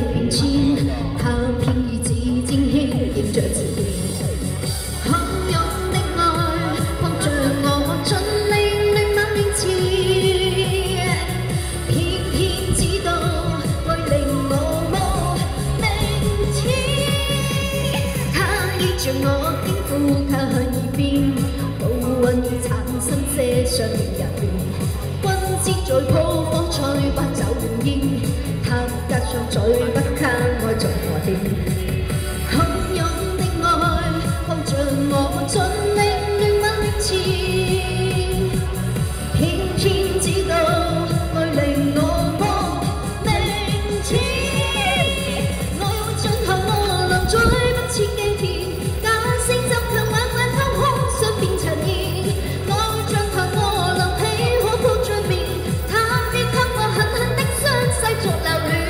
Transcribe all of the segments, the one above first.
變遷，他偏以自正氣迎着自然。洶湧的愛，擴着我盡力亂猛亂刺，偏偏知道愛令我無名次。他依着我肩負他向耳邊，倒運已產生些相連入面。君子在抱火菜或酒換煙，他加上嘴不卡愛在我添。洶湧的愛，放着我盡力亂猛亂刺，偏偏知道愛令我無名次。我會盡後我能再不切記甜，假聲就強慢慢偷空想變塵煙。我會盡後我能起可抱着面，他別給我狠狠的傷勢逐流亂。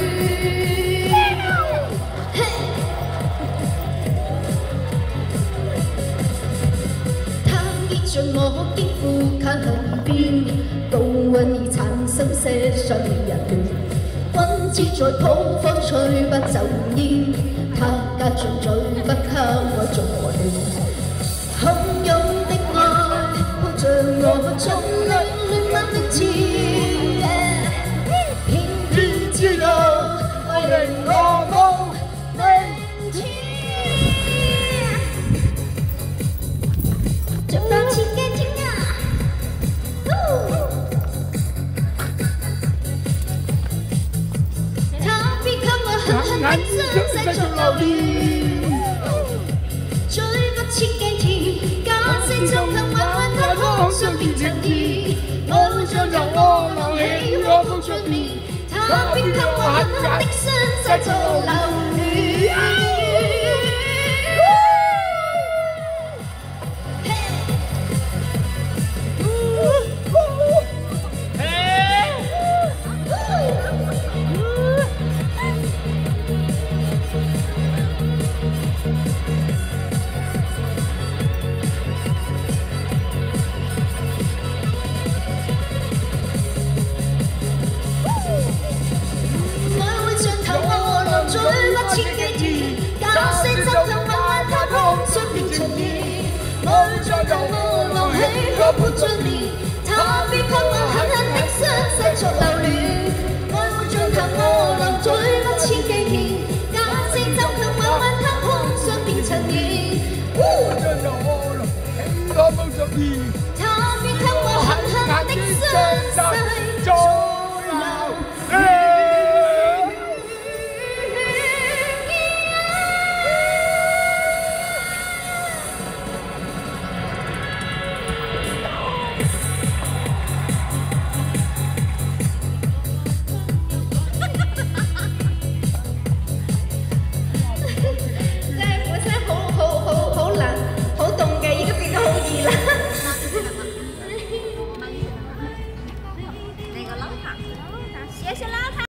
像我肩負靠向耳邊，倒運已產生些相連入亂。君子在抱火吹不走煙，他加上嘴不給我做和亂。洶湧的愛，抱着我盡力亂猛亂刺，偏偏知道愛令我無名次。就當切嘅天啊！他必給我狠狠的傷勢逐流連，最不切嘅甜，假聲就強慢慢偷空想變塵煙。我會將頭我留起我抱着面，他必給我狠狠的傷勢逐流連。最不切嘅甜，假聲就強慢慢偷空想變塵煙。我會將頭我留起可抱着面，他必給我狠狠的傷勢逐流亂。愛會將頭我留最不切嘅甜，假聲就強慢慢偷空想變塵煙。我會將頭我留起可抱着面，他必給我狠狠的傷勢。